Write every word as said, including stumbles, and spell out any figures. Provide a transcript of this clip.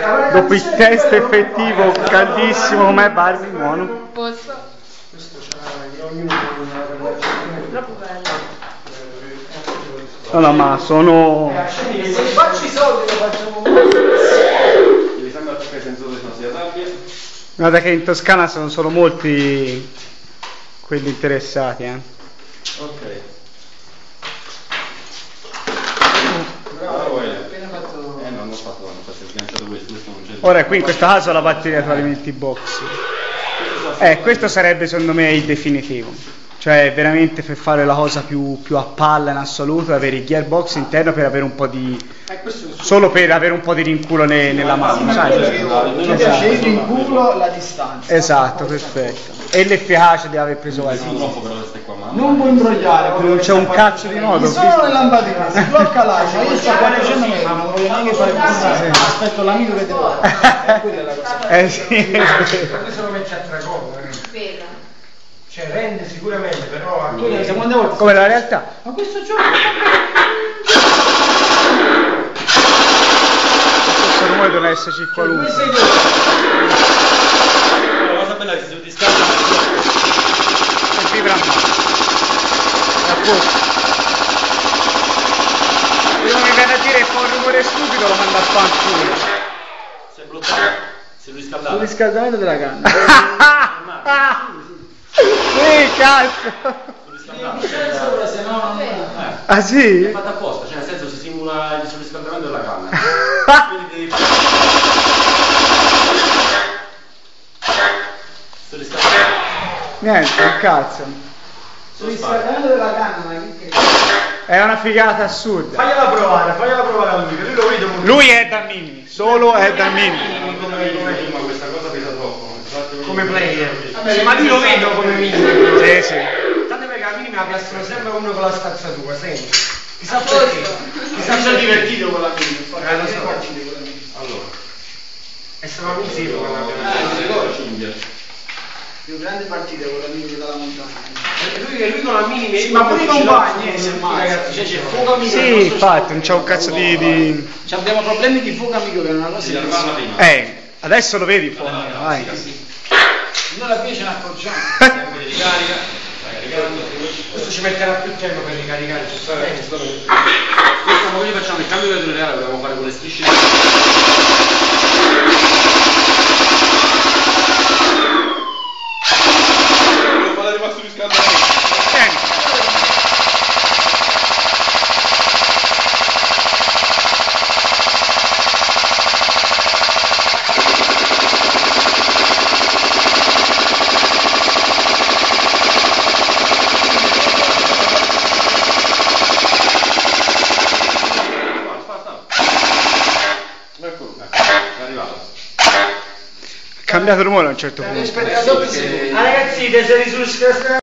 dopo il test effettivo caldissimo, com'è Barbie? Buono? Posso? Questo c'ha ognuno Troppo bello. No, no, ma sono... se faccio i soldi lo facciamo Devi sempre attaccare i sensori se non si arrabbia. Guarda che in Toscana sono, sono molti quelli interessati, eh. Ok. bravo, Ah, appena fatto Eh no, non ho fatto, non ho fatto sganciato questo, questo non c'è. Ora qui in questo caso la batteria tu alimenti i box. Eh, questo sarebbe secondo me il definitivo. Cioè veramente per fare la cosa più, più a palla in assoluto, avere il gearbox interno per avere un po' di... eh, questo è solo per avere un po' di rinculo ne- nella mano, sai? mi piace il rinculo, la distanza. Esatto, perfetto. E l'efficacia di aver preso la Sono troppo però queste qua, ma Non puoi imbrogliare, Non c'è un cazzo di modo. mi sono le lampadine, si blocca là, cioè io sto guardando me, ma non voglio neanche fare così, aspetto l'amico che devo fare. Quella è la cosa. Eh sì. Questo lo metti a tre cose, Vero. cioè rende sicuramente, però a Tu ne sai quante volte? Come la realtà. Ma questo gioco Questo rumore deve esserci qualunque. questo è la cosa bella è che se ti scalda E vibra male. È a posto. Quello mi viene a dire che fa un rumore stupido lo manda a fanculo. si è bloccato, si è riscaldato. il riscaldamento della canna. Sì, cazzo. Sopra, se no non Eh. Ah sì? È fatta apposta, cioè nel senso si simula il surriscaldamento della canna. Quindi devi fare surriscaldamento. Niente, un cazzo. il riscaldamento della canna, ma che È una figata assurda. fagliela provare, fagliela provare a lui, che lui lo vede molto. Lui è da minimi, solo è da minimi. Come prima questa cosa pesa troppo. Infatti, come player. Sì, ma lui lo vedo come minimo. Sì, sì. Tante perché alla minima piacciono sempre uno con la stazzatura, senti. Chissà A posto. perché. Chissà mi sono divertito con la minima. Eh, lo so. Allora. E stava così con la Eh, cinghia. più grande partita con l'amico dalla montagna. lui, lui con la minima, Sì, ma pure i compagni, eh, sì, semmai. ragazzi, Cioè, c'è fuoco amico. Sì, infatti, non c'è un cazzo di... di... Cioè, abbiamo problemi di fuoco amico che è una cosa Si che armava prima. Eh, adesso lo vedi fuori, vai. noi la fece ce ne accorgiamo. Tempo di ricarica. Stai caricando. questo ci metterà più tempo per ricaricare, giustamente. Questo ma quindi facciamo il cambio di reale, dobbiamo fare con le strisce. Devo fare rimasto riscaldamento. Ecco, è arrivato. Cambiato rumore a un certo punto. Aspetta, dopo si- Ah ragazzi, te sei risultato